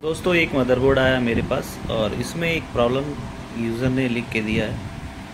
दोस्तों एक मदरबोर्ड आया मेरे पास और इसमें एक प्रॉब्लम यूज़र ने लिख के दिया है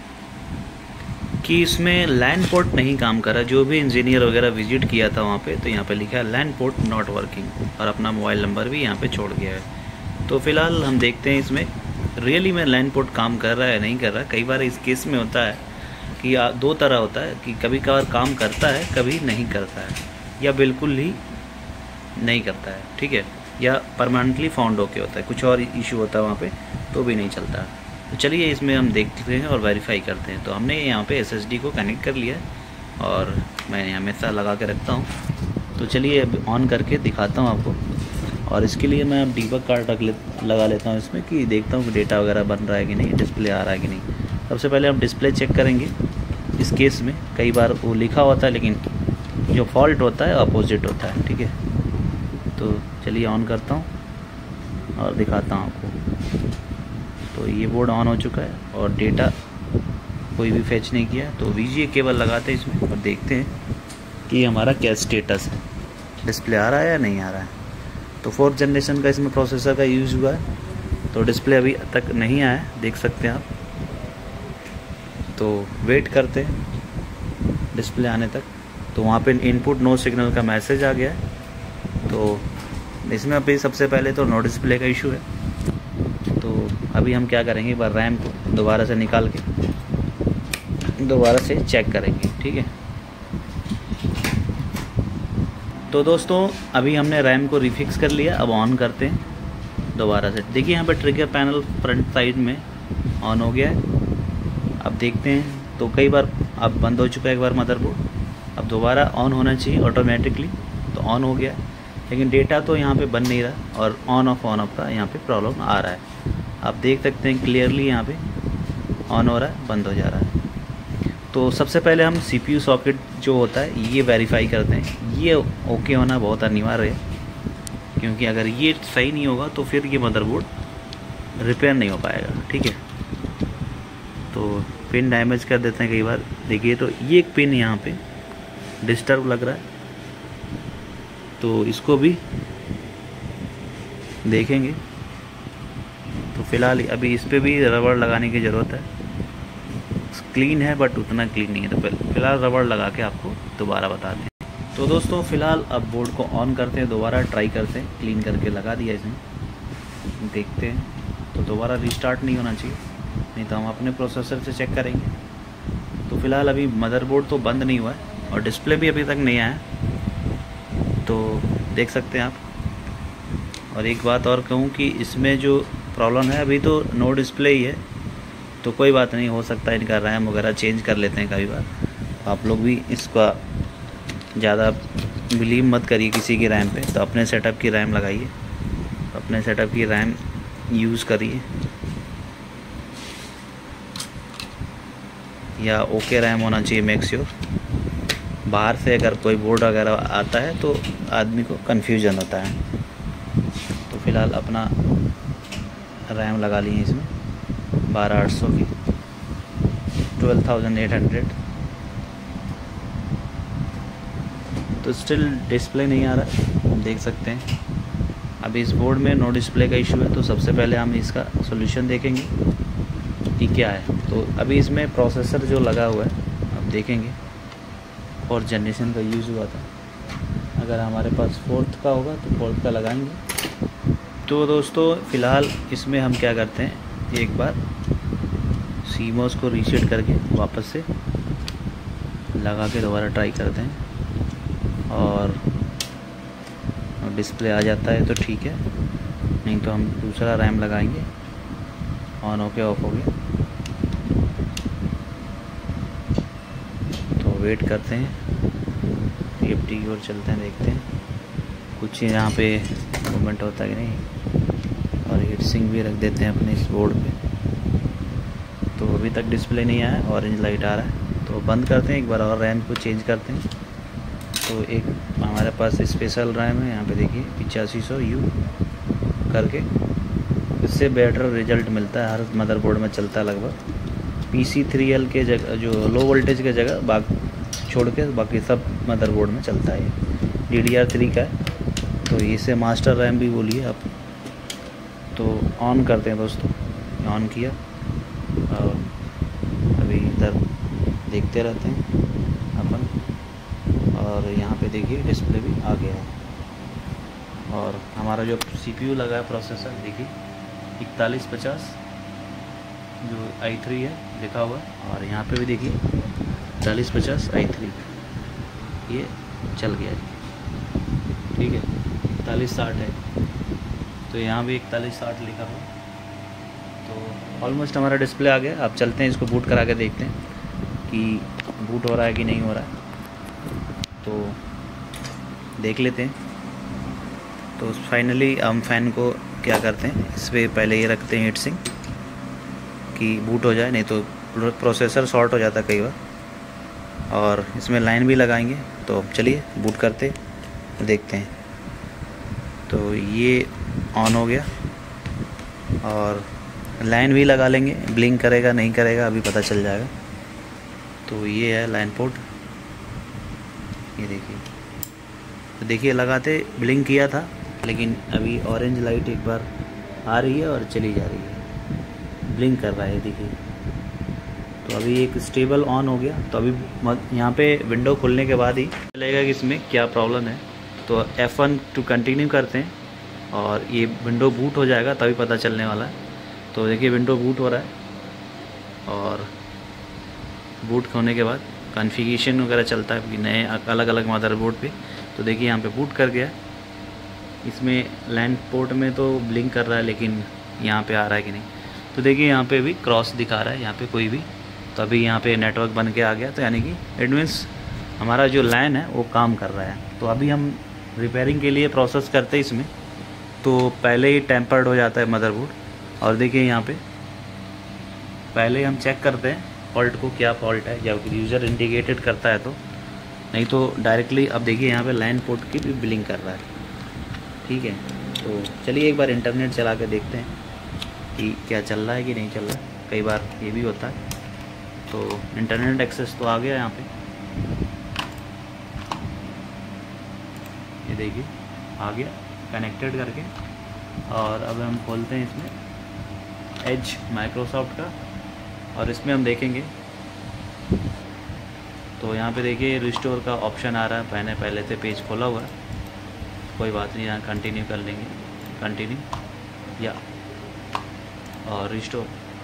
कि इसमें लैन पोर्ट नहीं काम कर रहा। जो भी इंजीनियर वगैरह विजिट किया था वहाँ पे, तो यहाँ पे लिखा है लैन पोर्ट नॉट वर्किंग और अपना मोबाइल नंबर भी यहाँ पे छोड़ गया है। तो फिलहाल हम देखते हैं इसमें रियली में लैन पोर्ट काम कर रहा है नहीं कर रहा। कई बार इस केस में होता है कि दो तरह होता है कि कभी कभार काम करता है, कभी नहीं करता है, या बिल्कुल ही नहीं करता है, ठीक है, या परमानेंटली फाउंड होके होता है, कुछ और इशू होता है वहाँ पे तो भी नहीं चलता। तो चलिए इसमें हम देखते हैं और वेरीफाई करते हैं। तो हमने यहाँ पे एसएसडी को कनेक्ट कर लिया है और मैं हमेशा लगा के रखता हूँ। तो चलिए अब ऑन करके दिखाता हूँ आपको। और इसके लिए मैं अब डीबग कार्ड लगा लेता हूँ इसमें कि देखता हूँ कि डेटा वगैरह बन रहा है कि नहीं, डिस्प्ले आ रहा है कि नहीं। सबसे पहले हम डिस्प्ले चेक करेंगे। इस केस में कई बार वो लिखा होता है लेकिन जो फॉल्ट होता है अपोजिट होता है, ठीक है। तो चलिए ऑन करता हूँ और दिखाता हूँ आपको। तो ये बोर्ड ऑन हो चुका है और डेटा कोई भी फैच नहीं किया। तो वीजीए केबल लगाते हैं इसमें और देखते हैं कि हमारा क्या स्टेटस है, डिस्प्ले आ रहा है या नहीं आ रहा है। तो 4th जनरेशन का इसमें प्रोसेसर का यूज़ हुआ है, तो डिस्प्ले अभी तक नहीं आया है, देख सकते हैं आप। तो वेट करते हैं डिस्प्ले आने तक। तो वहाँ पे इनपुट नो सिग्नल का मैसेज आ गया है। तो इसमें अभी सबसे पहले तो नो डिस्प्ले का इशू है। तो अभी हम क्या करेंगे, एक बार रैम को दोबारा से निकाल के दोबारा से चेक करेंगे, ठीक है। तो दोस्तों अभी हमने रैम को रिफिक्स कर लिया। अब ऑन करते हैं दोबारा से। देखिए यहाँ पर ट्रिगर पैनल फ्रंट साइड में ऑन हो गया है। अब देखते हैं, तो कई बार अब बंद हो चुका है एक बार मदरबोर्ड। अब दोबारा ऑन होना चाहिए ऑटोमेटिकली, तो ऑन हो गया। लेकिन डेटा तो यहाँ पे बन नहीं रहा और ऑन ऑफ का यहाँ पे प्रॉब्लम आ रहा है। आप देख सकते हैं क्लियरली यहाँ पे ऑन हो रहा है, बंद हो जा रहा है। तो सबसे पहले हम CPU सॉकेट जो होता है ये वेरीफाई करते हैं। ये ओके होना बहुत अनिवार्य है, क्योंकि अगर ये सही नहीं होगा तो फिर ये मदरबोर्ड रिपेयर नहीं हो पाएगा, ठीक है। तो पिन डैमेज कर देते हैं कई बार। देखिए तो ये एक पिन यहाँ पे डिस्टर्ब लग रहा है, तो इसको भी देखेंगे। तो फिलहाल अभी इस पर भी रबड़ लगाने की ज़रूरत है। क्लीन है बट उतना क्लीन नहीं है, तो फिलहाल रबड़ लगा के आपको दोबारा बताते हैं। तो दोस्तों फिलहाल अब बोर्ड को ऑन करते हैं, दोबारा ट्राई करते हैं। क्लीन करके लगा दिया इसमें, देखते हैं। तो दोबारा रिस्टार्ट नहीं होना चाहिए, नहीं तो हम अपने प्रोसेसर से चेक करेंगे। तो फिलहाल अभी मदरबोर्ड तो बंद नहीं हुआ है और डिस्प्ले भी अभी तक नहीं आया, तो देख सकते हैं आप। और एक बात और कहूँ कि इसमें जो प्रॉब्लम है, अभी तो नो डिस्प्ले ही है, तो कोई बात नहीं, हो सकता है इनका रैम वगैरह चेंज कर लेते हैं कई बार। आप लोग भी इसका ज़्यादा बिलीव मत करिए किसी की रैम पे। तो अपने सेटअप की रैम लगाइए, अपने सेटअप की रैम यूज़ करिए, या ओके रैम होना चाहिए मेक श्योर। बाहर से अगर कोई बोर्ड वगैरह आता है तो आदमी को कन्फ्यूजन होता है। तो फिलहाल अपना रैम लगा लिए इसमें 12800 की 12800। तो स्टिल डिस्प्ले नहीं आ रहा, देख सकते हैं। अभी इस बोर्ड में नो डिस्प्ले का इशू है, तो सबसे पहले हम इसका सॉल्यूशन देखेंगे कि क्या है। तो अभी इसमें प्रोसेसर जो लगा हुआ है, अब देखेंगे 4th जनरेशन का यूज़ हुआ था। अगर हमारे पास 4th का होगा तो 4th का लगाएंगे। तो दोस्तों फ़िलहाल इसमें हम क्या करते हैं, एक बार CMOS को रीसेट करके वापस से लगा के दोबारा ट्राई करते हैं। और डिस्प्ले आ जाता है तो ठीक है, नहीं तो हम दूसरा रैम लगाएंगे। ऑन होके ऑफ हो गया, तो वेट करते हैं, TFT की ओर चलते हैं, देखते हैं कुछ यहाँ पे मूवमेंट होता है कि नहीं। और हीट सिंक भी रख देते हैं अपने इस बोर्ड पे। तो अभी तक डिस्प्ले नहीं आया, ऑरेंज लाइट आ रहा है। तो बंद करते हैं, एक बार और रैम को चेंज करते हैं। तो एक हमारे पास स्पेशल रैम है, यहाँ पे देखिए 8500U करके, इससे बेटर रिजल्ट मिलता है, हर मदरबोर्ड में चलता है लगभग। PC3L के जगह, जो लो वोल्टेज के जगह छोड़ के बाकी सब मदरबोर्ड में चलता है। DDR3 का है, तो इसे मास्टर रैम भी बोलिए आप। तो ऑन करते हैं दोस्तों, ऑन किया और अभी इधर देखते रहते हैं अपन। और यहाँ पे देखिए डिस्प्ले भी आ गया है और हमारा जो CPU लगा है प्रोसेसर देखिए 4150 जो i3 है लिखा हुआ है, और यहाँ पे भी देखिए 4150 i3 ये चल गया है, ठीक है। 4160 है तो यहाँ भी 4160 लिखा हुआ, तो ऑलमोस्ट हमारा डिस्प्ले आ गया। अब चलते हैं इसको बूट करा के देखते हैं कि बूट हो रहा है कि नहीं हो रहा है, तो देख लेते हैं। तो फाइनली हम फ़ैन को क्या करते हैं, इस पर पहले ये रखते हैं हीट सिंक कि बूट हो जाए, नहीं तो प्रोसेसर शॉर्ट हो जाता है कई बार। और इसमें लाइन भी लगाएंगे, तो चलिए बूट करते देखते हैं। तो ये ऑन हो गया और लाइन भी लगा लेंगे, ब्लिंक करेगा नहीं करेगा अभी पता चल जाएगा। तो ये है लाइन पोर्ट, ये देखिए। तो देखिए लगाते ब्लिंक किया था, लेकिन अभी ऑरेंज लाइट एक बार आ रही है और चली जा रही है, ब्लिंक कर रहा है देखिए। तो अभी एक स्टेबल ऑन हो गया, तो अभी यहाँ पे विंडो खुलने के बाद ही चलेगा कि इसमें क्या प्रॉब्लम है। तो F1 टू कंटिन्यू करते हैं और ये विंडो बूट हो जाएगा तभी पता चलने वाला है। तो देखिए विंडो बूट हो रहा है और बूट होने के बाद कॉन्फ़िगरेशन वगैरह चलता है नए अलग अलग मदरबोर्ड पे। तो देखिए यहाँ पे बूट कर गया। इसमें लैंड पोर्ट में तो ब्लिंक कर रहा है, लेकिन यहाँ पे आ रहा है कि नहीं। तो देखिए यहाँ पे भी क्रॉस दिखा रहा है, यहाँ पे कोई भी। तो अभी यहाँ पे नेटवर्क बन के आ गया, तो यानी कि इट मीन्स हमारा जो लैन है वो काम कर रहा है। तो अभी हम रिपेयरिंग के लिए प्रोसेस करते हैं इसमें। तो पहले ही टेम्पर्ड हो जाता है मदरबोर्ड, और देखिए यहाँ पे पहले हम चेक करते हैं फॉल्ट को, क्या फॉल्ट है, जब यूज़र इंडिकेटेड करता है तो, नहीं तो डायरेक्टली। अब देखिए यहाँ पे लाइन पोर्ट की भी ब्लिंक कर रहा है, ठीक है। तो चलिए एक बार इंटरनेट चला के देखते हैं कि क्या चल रहा है कि नहीं चल रहा है, कई बार ये भी होता है। तो इंटरनेट एक्सेस तो आ गया यहाँ पे, ये देखिए आ गया कनेक्टेड करके। और अब हम खोलते हैं इसमें एज माइक्रोसॉफ्ट का, और इसमें हम देखेंगे तो यहाँ पे देखिए रिस्टोर का ऑप्शन आ रहा है। मैंने पहले से पेज खोला हुआ है, कोई बात नहीं, यहाँ कंटिन्यू कर लेंगे, कंटिन्यू या और रिस्टोर।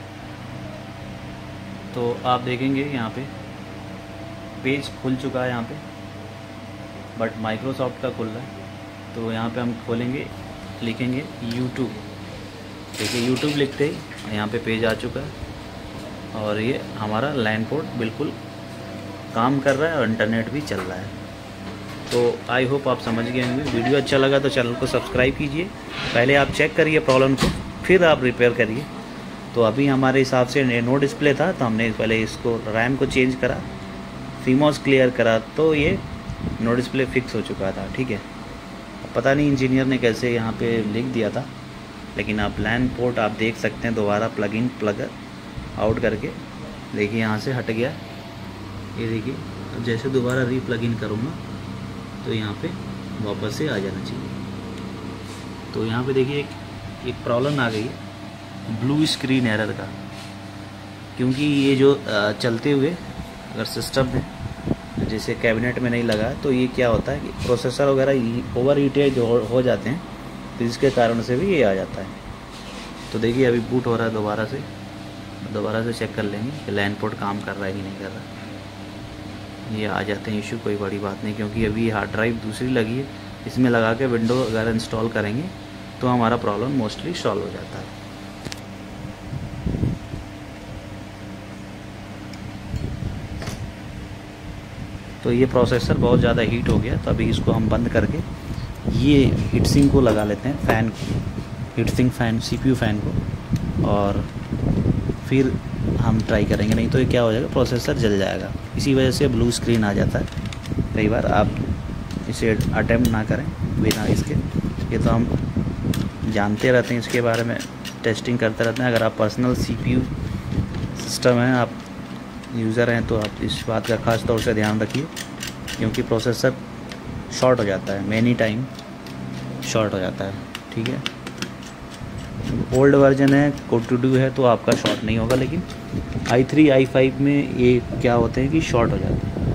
तो आप देखेंगे यहाँ पे पेज खुल चुका है यहाँ पे, बट माइक्रोसॉफ्ट का खुल रहा है। तो यहाँ पे हम खोलेंगे, लिखेंगे YouTube। देखिए YouTube लिखते ही यहाँ पे पेज आ चुका है, और ये हमारा लैन पोर्ट बिल्कुल काम कर रहा है और इंटरनेट भी चल रहा है। तो आई होप आप समझ गए होंगे। वीडियो अच्छा लगा तो चैनल को सब्सक्राइब कीजिए, पहले आप चेक करिए प्रॉब्लम को, फिर आप रिपेयर करिए। तो अभी हमारे हिसाब से नो डिस्प्ले था, तो हमने पहले इसको रैम को चेंज करा, सीमॉस क्लियर करा, तो ये नो डिस्प्ले फिक्स हो चुका था, ठीक है। पता नहीं इंजीनियर ने कैसे यहाँ पे लिख दिया था, लेकिन आप लैन पोर्ट आप देख सकते हैं दोबारा प्लग इन प्लग आउट करके, देखिए यहाँ से हट गया, ये देखिए। अब जैसे दोबारा री प्लग इन करूँगा तो यहाँ पे वापस से आ जाना चाहिए। तो यहाँ पे देखिए एक प्रॉब्लम आ गई है ब्लू स्क्रीन एरर का, क्योंकि ये जो चलते हुए अगर सिस्टम में जैसे कैबिनेट में नहीं लगा, तो ये क्या होता है कि प्रोसेसर वगैरह ओवर हीटेज हो जाते हैं, तो इसके कारण से भी ये आ जाता है। तो देखिए अभी बूट हो रहा है, दोबारा से चेक कर लेंगे कि लैन पोर्ट काम कर रहा है कि नहीं कर रहा। ये आ जाते हैं इशू, कोई बड़ी बात नहीं, क्योंकि अभी हार्ड ड्राइव दूसरी लगी है, इसमें लगा के विंडो अगर इंस्टॉल करेंगे तो हमारा प्रॉब्लम मोस्टली सॉल्व हो जाता है। तो ये प्रोसेसर बहुत ज़्यादा हीट हो गया, तो अभी इसको हम बंद करके ये हीट सिंक को लगा लेते हैं, fan heat sink fan CPU fan को, और फिर हम ट्राई करेंगे। नहीं तो ये क्या हो जाएगा, प्रोसेसर जल जाएगा। इसी वजह से ब्लू स्क्रीन आ जाता है कई बार। आप इसे अटेम्प्ट ना करें बिना इसके, ये तो हम जानते रहते हैं इसके बारे में, टेस्टिंग करते रहते हैं। अगर आप पर्सनल CPU सिस्टम है, आप यूज़र हैं, तो आप इस बात का ख़ास तौर से ध्यान रखिए, क्योंकि प्रोसेसर शॉर्ट हो जाता है, मैनी टाइम शॉर्ट हो जाता है, ठीक है। ओल्ड वर्जन है, कोड टू डू है, तो आपका शॉर्ट नहीं होगा। लेकिन i3 i5 में ये क्या होते हैं कि शॉर्ट हो जाते हैं।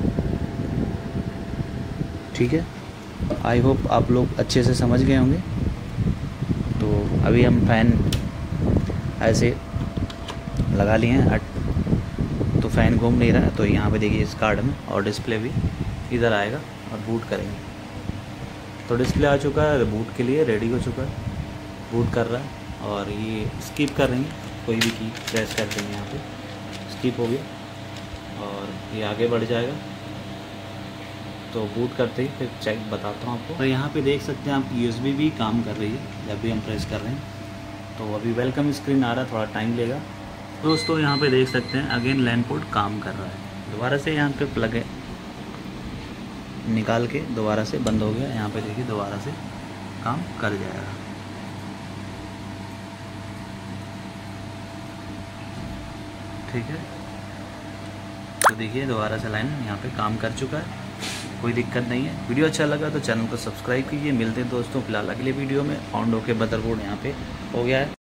ठीक है, आई होप आप लोग अच्छे से समझ गए होंगे। तो अभी हम फ़ैन ऐसे लगा लिए हैं, तो फ़ैन घूम नहीं रहा है। तो यहाँ पे देखिए इस कार्ड में, और डिस्प्ले भी इधर आएगा और बूट करेंगे। तो डिस्प्ले आ चुका है, बूट के लिए रेडी हो चुका है, बूट कर रहा है। और ये स्किप कर रही है, कोई भी की प्रेस कर देंगे यहाँ पे, स्किप हो गया और ये आगे बढ़ जाएगा। तो बूट करते ही फिर चेक बताता हूँ आपको। तो यहाँ पे देख सकते हैं आप USB भी काम कर रही है जब भी हम प्रेस कर रहे हैं। तो अभी वेलकम स्क्रीन आ रहा है, थोड़ा टाइम लेगा। दोस्तों यहाँ पे देख सकते हैं अगेन लैन पोर्ट काम कर रहा है। दोबारा से यहाँ पे प्लग है, निकाल के दोबारा से बंद हो गया। यहाँ पे देखिए दोबारा से काम कर जाएगा। ठीक है, तो देखिए दोबारा से लाइन यहाँ पे काम कर चुका है, कोई दिक्कत नहीं है। वीडियो अच्छा लगा तो चैनल को सब्सक्राइब कीजिए। मिलते हैं दोस्तों फिलहाल अगले वीडियो में। फाउंड होके मदरबोर्ड यहाँ पे हो गया है।